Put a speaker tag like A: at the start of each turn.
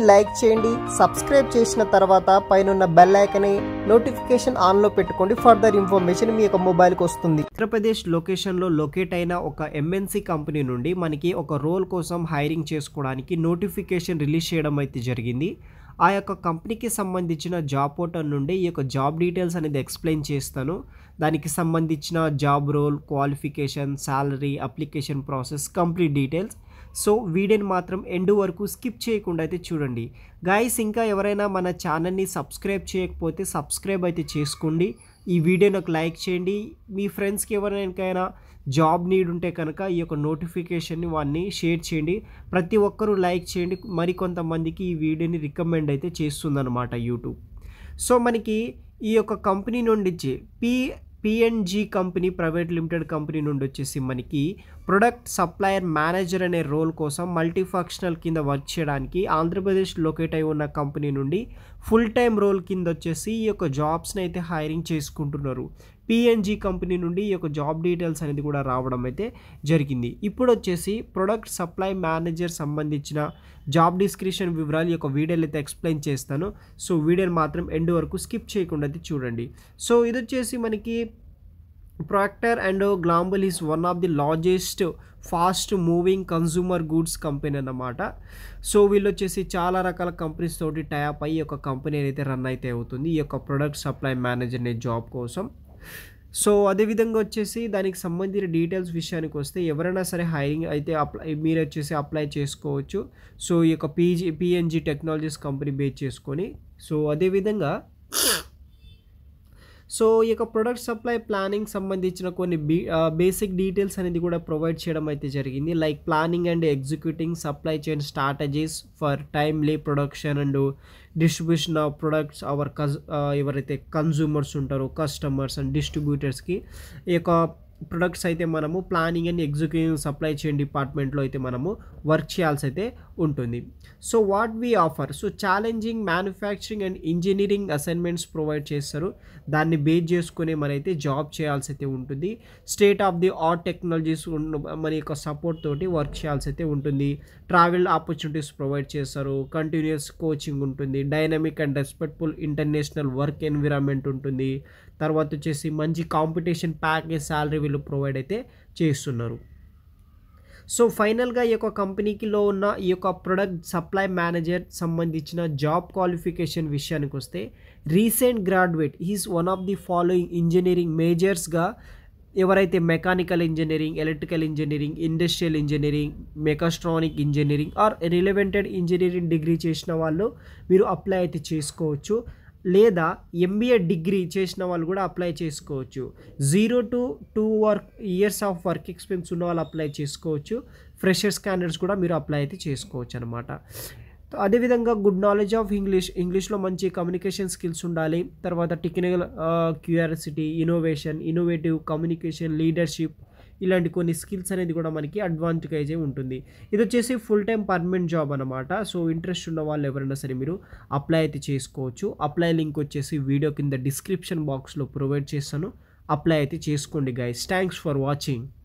A: Like చేయండి. Subscribe చేసిన తర్వాత పైన బెల్ ఐకాన్ని నోటిఫికేషన్ ఆన్లో పెట్టుకోండి. ఫర్దర్ ఇన్ఫర్మేషన్ మీ యొక్క మొబైల్కి వస్తుంది. ఆంధ్రప్రదేశ్ లొకేషన్లో లొకేట్ అయిన ఒక ఎంఎన్సి కంపెనీ నుండి మనకి ఒక రోల్ కోసం హైరింగ్ చేసుకోవడానికి నోటిఫికేషన్ రిలీజ్ చేయడం అయితే జరిగింది. ఆ యొక్క కంపెనీకి సంబంధించిన జాబ్ పోర్టల్ నుండి ఈ యొక్క జాబ్ డీటెయిల్స్ అనేది ఎక్స్ప్లెయిన్ చేస్తాను. దానికి సంబంధించిన job role, qualification, salary, application process, complete details. So వీడియోని మాత్రం ఎండ్ వరకు స్కిప్ చేయకుండా అయితే చూడండి గైస్. ఇంకా ఎవరైనా మన ఛానల్ని సబ్స్క్రైబ్ చేయకపోతే సబ్స్క్రైబ్ అయితే చేసుకోండి. ఈ వీడియోని ఒక లైక్ చేయండి. మీ ఫ్రెండ్స్కి ఎవరికైనా జాబ్ నీడ్ ఉంటే కనుక ఈ యొక్క నోటిఫికేషన్ని వాడిని షేర్ చేయండి. ప్రతి ఒక్కరూ లైక్ చేయండి. మరికొంతమందికి ఈ వీడియోని రికమెండ్ అయితే చేస్తుందన్నమాట యూట్యూబ్. సో మనకి ఈ యొక్క కంపెనీ నుండి PNG company private limited company నుండి వచ్చేసి మనకి ప్రొడక్ట్ సప్లయర్ మేనేజర్ అనే రోల్ కోసం మల్టీ ఫంక్షనల్ కింద వర్క్ చేయడానికి ఆంధ్రప్రదేశ్ లొకేట్ అయి ఉన్న కంపెనీ నుండి ఫుల్ టైం రోల్ కింద వచ్చేసి ఈ యొక్క జాబ్స్ని అయితే హైరింగ్ చేసుకుంటున్నారు. పిఎన్జీ కంపెనీ నుండి ఈ యొక్క జాబ్ డీటెయిల్స్ అనేది కూడా రావడం అయితే జరిగింది. ఇప్పుడు వచ్చేసి ప్రొడక్ట్ సప్లై మేనేజర్ సంబంధించిన జాబ్ డిస్క్రిప్షన్ వివరాలు ఈ యొక్క వీడియోలో అయితే ఎక్స్ప్లెయిన్ చేస్తాను. సో వీడియోని మాత్రం ఎండ్ వరకు స్కిప్ చేయకుండా అయితే చూడండి. సో ఇది వచ్చేసి మనకి Procter and Gamble is one of the largest fast moving consumer goods company అన్నమాట. సో వీళ్ళు వచ్చేసి చాలా రకాల కంపెనీస్ తోటి టైప్ అయ్యి ఒక కంపెనీ అయితే రన్ అయితే అవుతుంది ఈ యొక్క ప్రొడక్ట్ సప్లై మేనేజర్ అనే జాబ్ కోసం. సో అదేవిధంగా వచ్చేసి దానికి సంబంధించిన డీటెయిల్స్ విషయానికి వస్తే ఎవరైనా సరే హైరింగ్ అయితే మీరు వచ్చేసి అప్లై చేసుకోవచ్చు. సో ఈ యొక్క పిఎన్జీ టెక్నాలజీస్ కంపెనీ బేస్ చేసుకొని. సో అదేవిధంగా సో ఈ యొక్క ప్రొడక్ట్ సప్లై ప్లానింగ్ సంబంధించిన కొన్ని బేసిక్ డీటెయిల్స్ అనేది కూడా ప్రొవైడ్ చేయడం అయితే జరిగింది. Like planning and executing supply chain strategies for timely production and distribution of products ఎవరైతే కన్జ్యూమర్స్ ఉంటారో కస్టమర్స్ అండ్ డిస్ట్రిబ్యూటర్స్కి ఈ యొక్క ప్రొడక్ట్స్ అయితే మనము planning and executive supply chain డిపార్ట్మెంట్లో అయితే మనము వర్క్ చేయాల్సి అయితే ఉంటుంది. So what we offer, so challenging manufacturing and engineering assignments provide చేస్తారు. దాన్ని బేస్ చేసుకుని మనైతే జాబ్ చేయాల్సి అయితే ఉంటుంది. State of the art technologies మన యొక్క సపోర్ట్ తోటి వర్క్ చేయాల్సి అయితే ఉంటుంది. ట్రావెల్ ఆపర్చునిటీస్ ప్రొవైడ్ చేస్తారు. కంటిన్యూస్ కోచింగ్ ఉంటుంది. Dynamic and respectful international work environment ఉంటుంది. తర్వాత వచ్చేసి మంచి కాంపిటీషన్ ప్యాకేజ్ శాలరీ వీళ్ళు ప్రొవైడ్ అయితే చేస్తున్నారు. సో ఫైనల్గా ఈ యొక్క కంపెనీకిలో ఉన్న ఈ యొక్క ప్రొడక్ట్ సప్లై మేనేజర్ సంబంధించిన జాబ్ క్వాలిఫికేషన్ విషయానికి వస్తే recent graduate is one of the following engineering మేజర్స్గా ఎవరైతే mechanical engineering, electrical engineering, industrial engineering, mechatronic engineering or relevant engineering degree చేసిన వాళ్ళు మీరు అప్లై అయితే చేసుకోవచ్చు. లేదా ఎంబీఏ డిగ్రీ చేసిన వాళ్ళు కూడా అప్లై చేసుకోవచ్చు. 0 to 2 years of work experience ఉన్న వాళ్ళు అప్లై చేసుకోవచ్చు. ఫ్రెషర్స్ క్యాండిడేట్స్ కూడా మీరు అప్లై అయితే చేసుకోవచ్చు అనమాట. అదేవిధంగా గుడ్ నాలెడ్జ్ ఆఫ్ ఇంగ్లీష్లో మంచి కమ్యూనికేషన్ స్కిల్స్ ఉండాలి. తర్వాత technical curiosity, innovative communication, leadership ఇలాంటి కొన్ని స్కిల్స్ అనేది కూడా మనకి అడ్వాంటేజ్ ఉంటుంది. ఇది వచ్చేసి ఫుల్ టైం పర్మనెంట్ జాబ్ అనమాట. సో ఇంట్రెస్ట్ ఉన్న వాళ్ళు ఎవరైనా సరే మీరు అప్లై అయితే చేసుకోవచ్చు. అప్లై లింక్ వచ్చేసి వీడియో కింద డిస్క్రిప్షన్ బాక్స్లో ప్రొవైడ్ చేస్తాను. అప్లై అయితే చేసుకోండి గైస్. Thanks for watching.